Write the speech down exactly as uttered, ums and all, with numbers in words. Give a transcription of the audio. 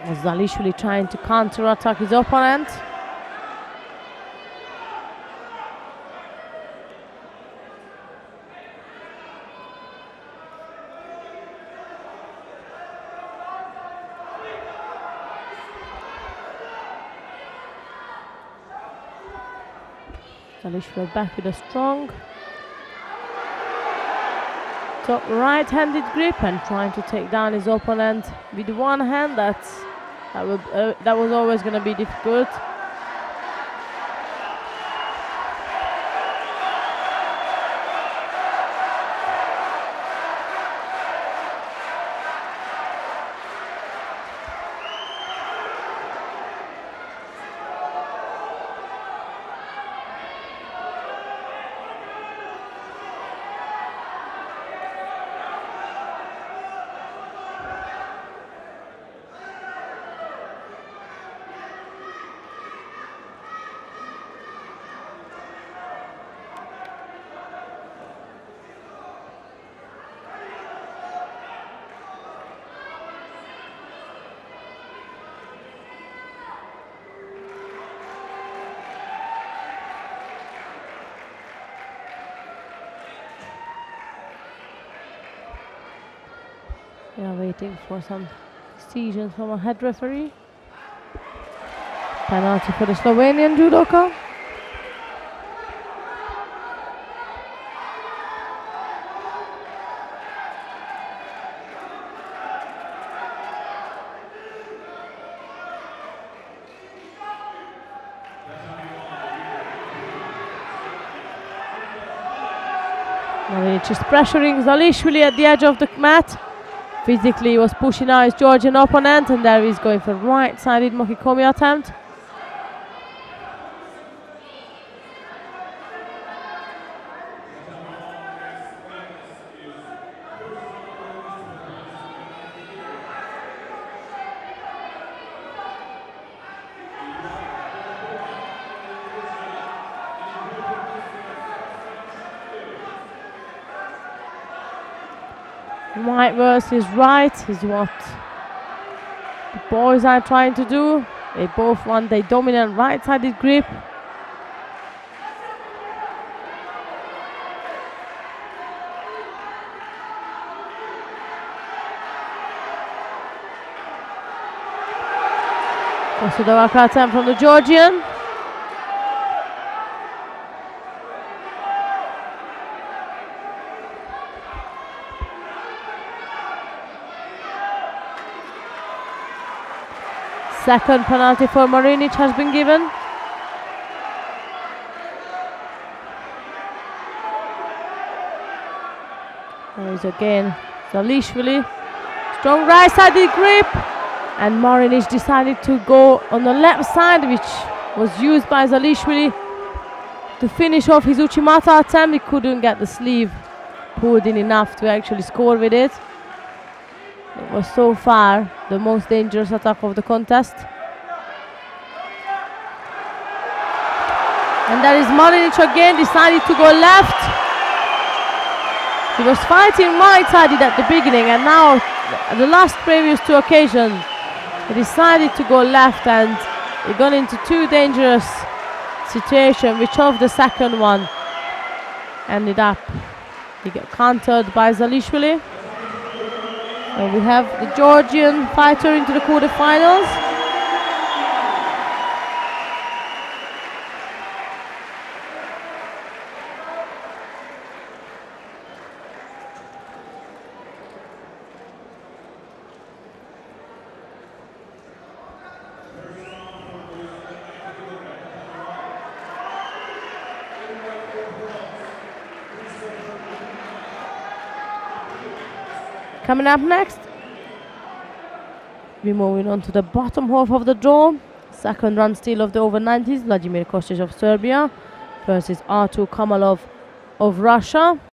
Zalishvili trying to counter-attack his opponent. Zalishvili back with a strong top right-handed grip and trying to take down his opponent with one hand. That's that, would, uh, that was always going to be difficult. We are waiting for some decisions from a head referee. Penalty for the Slovenian judoka. Marinic is pressuring Zalishvili at the edge of the mat. Physically, he was pushing out his Georgian opponent, and there he's going for right-sided Mokikomi attempt. Right versus right is what the boys are trying to do. They both want a dominant right-sided grip. Also the Wakra attempt from the Georgian. Second penalty for Marinic has been given. There is again Zalishvili. Strong right-sided grip. And Marinic decided to go on the left side, which was used by Zalishvili to finish off his Uchimata attempt. He couldn't get the sleeve pulled in enough to actually score with it. It was so far the most dangerous attack of the contest. And there is Marinic again, decided to go left. He was fighting right-sided at the beginning, and now at the last previous two occasions he decided to go left, and he got into two dangerous situations, which of the second one ended up he got countered by Zalishvili. So we have the Georgian fighter into the quarterfinals. Coming up next, we're moving on to the bottom half of the draw. Second round still of the over nineties, Vladimir Kostić of Serbia versus Artur Kamalov of Russia.